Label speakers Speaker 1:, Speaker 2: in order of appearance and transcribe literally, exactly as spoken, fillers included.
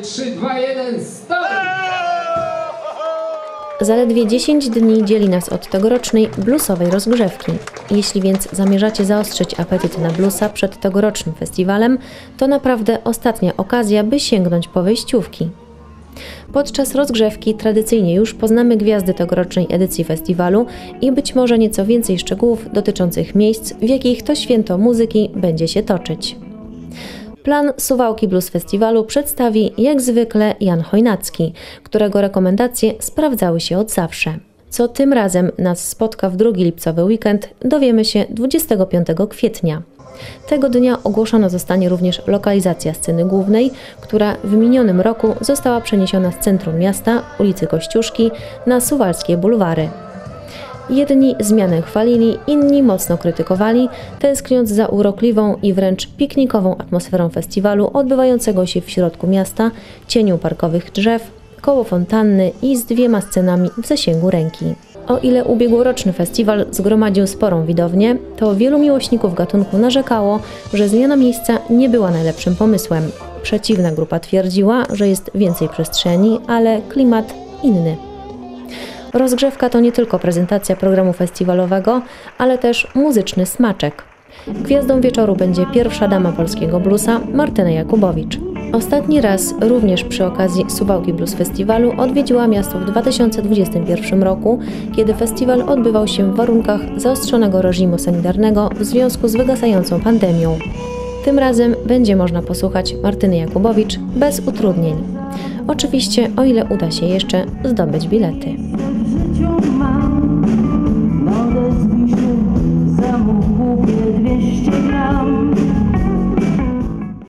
Speaker 1: trzy, dwa, jeden, stop!
Speaker 2: Zaledwie dziesięć dni dzieli nas od tegorocznej bluesowej rozgrzewki. Jeśli więc zamierzacie zaostrzyć apetyt na bluesa przed tegorocznym festiwalem, to naprawdę ostatnia okazja, by sięgnąć po wejściówki. Podczas rozgrzewki tradycyjnie już poznamy gwiazdy tegorocznej edycji festiwalu i być może nieco więcej szczegółów dotyczących miejsc, w jakich to święto muzyki będzie się toczyć. Plan Suwałki Blues Festiwalu przedstawi jak zwykle Jan Chojnacki, którego rekomendacje sprawdzały się od zawsze. Co tym razem nas spotka w drugi lipcowy weekend, dowiemy się dwudziestego piątego kwietnia. Tego dnia ogłoszona zostanie również lokalizacja sceny głównej, która w minionym roku została przeniesiona z centrum miasta, ulicy Kościuszki, na suwalskie bulwary. Jedni zmianę chwalili, inni mocno krytykowali, tęskniąc za urokliwą i wręcz piknikową atmosferą festiwalu odbywającego się w środku miasta, cieniu parkowych drzew, koło fontanny i z dwiema scenami w zasięgu ręki. O ile ubiegłoroczny festiwal zgromadził sporą widownię, to wielu miłośników gatunku narzekało, że zmiana miejsca nie była najlepszym pomysłem. Przeciwna grupa twierdziła, że jest więcej przestrzeni, ale klimat inny. Rozgrzewka to nie tylko prezentacja programu festiwalowego, ale też muzyczny smaczek. Gwiazdą wieczoru będzie pierwsza dama polskiego bluesa, Martyna Jakubowicz. Ostatni raz, również przy okazji Suwałki Blues Festiwalu, odwiedziła miasto w dwa tysiące dwudziestym pierwszym roku, kiedy festiwal odbywał się w warunkach zaostrzonego reżimu sanitarnego w związku z wygasającą pandemią. Tym razem będzie można posłuchać Martyny Jakubowicz bez utrudnień. Oczywiście, o ile uda się jeszcze zdobyć bilety.